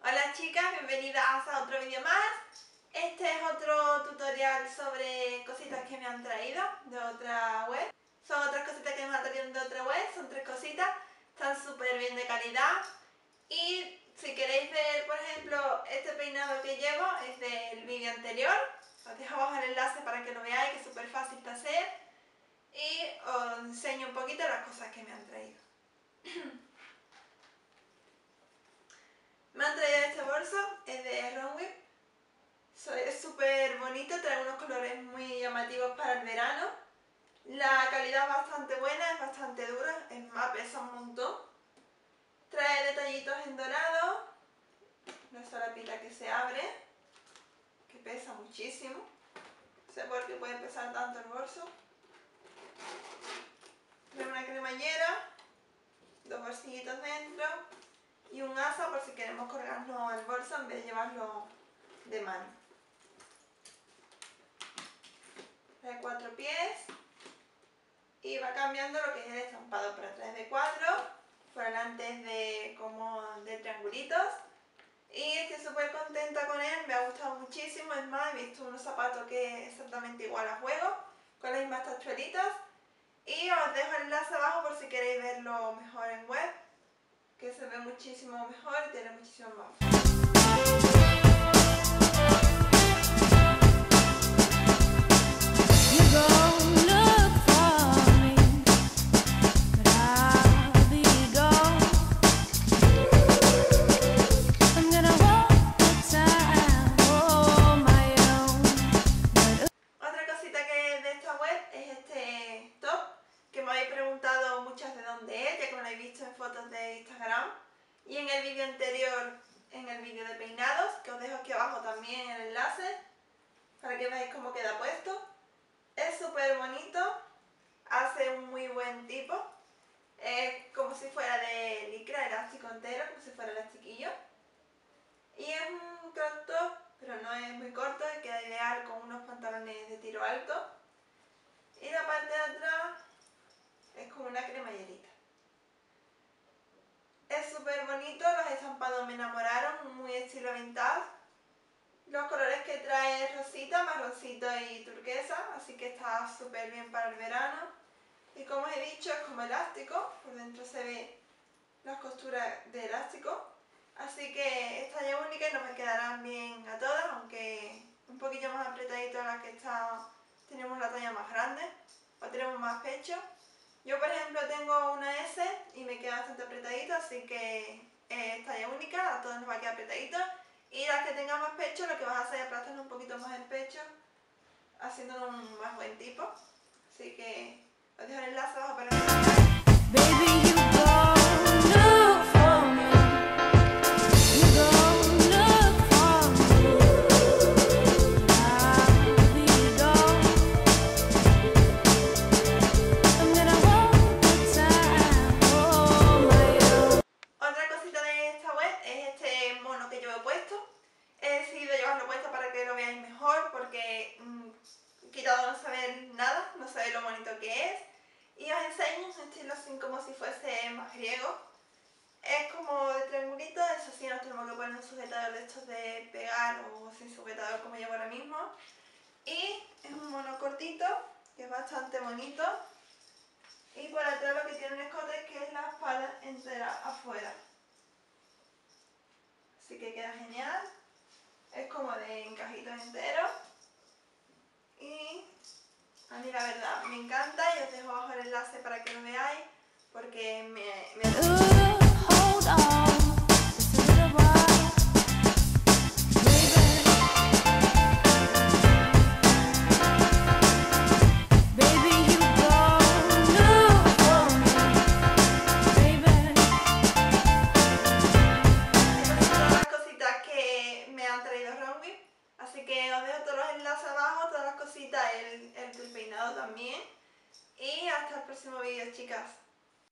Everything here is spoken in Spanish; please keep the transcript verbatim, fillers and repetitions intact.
Hola chicas, bienvenidas a otro vídeo más. Este es otro tutorial sobre cositas que me han traído de otra web. Son otras cositas que me han traído de otra web, son tres cositas, están súper bien de calidad. Y si queréis ver, por ejemplo, este peinado que llevo es del vídeo anterior. Os dejo abajo el enlace para que lo veáis, que es súper fácil de hacer. Y os enseño un poquito las cosas que me han traído. Me han traído este bolso, es de Romwe. Es súper bonito, trae unos colores muy llamativos para el verano. La calidad es bastante buena, es bastante dura, es más, pesa un montón. Trae detallitos en dorado, una solapita que se abre, que pesa muchísimo. No sé por qué puede pesar tanto el bolso. Trae una cremallera, dos bolsillitos dentro y un asa por si queremos colgarnos el bolso en vez de llevarlo de mano. Trae cuatro pies y va cambiando lo que es el estampado. Por atrás de cuatro, por delante es de como de triangulitos. Y estoy súper contenta con él, me ha gustado muchísimo. Es más, he visto unos zapatos que es exactamente igual a juego, con las mismas tachuelitas. Y os dejo el enlace abajo por si queréis verlo mejor en web, que se ve muchísimo mejor y tiene muchísimo más. Muchas de dónde es, ya que me lo habéis visto en fotos de Instagram y en el vídeo anterior, en el vídeo de peinados, que os dejo aquí abajo también el enlace para que veáis cómo queda puesto. Es súper bonito, hace un muy buen tipo, es como si fuera de licra, elástico entero, como si fuera elastiquillo, y es un crop top, pero no es muy corto, queda ideal con unos pantalones de tiro alto. Y la parte de atrás es como una cremallerita. Es súper bonito, los estampados me enamoraron, muy estilo vintage. Los colores que trae es rosita, marroncito y turquesa, así que está súper bien para el verano. Y como os he dicho, es como elástico, por dentro se ve las costuras de elástico. Así que es talla única y no me quedarán bien a todas, aunque un poquillo más apretadito a las que está, tenemos la talla más grande o tenemos más pecho. Yo por ejemplo tengo una ese y me queda bastante apretadito, así que es talla única, a todos nos va a quedar apretadito. Y las que tengan más pecho, lo que vas a hacer es aplastar un poquito más el pecho, haciéndolo un más buen tipo. Así que os dejo el enlace abajo para que lo veáis. He decidido llevarlo puesto para que lo veáis mejor porque mmm, quitado no se ve nada, no se ve lo bonito que es. Y os enseño un estilo así como si fuese más griego. Es como de triangulito, eso sí, nos tenemos que poner un sujetador de estos de pegar o sin sujetador como llevo ahora mismo. Y es un mono cortito, que es bastante bonito. Y por atrás lo que tiene un escote que es la espalda entera afuera. Así que queda genial. Es como de encajitos enteros y a mí la verdad me encanta y os dejo abajo el enlace para que lo veáis porque me... me... Así que os dejo todos los enlaces abajo, todas las cositas, el, el peinado también. Y hasta el próximo vídeo, chicas.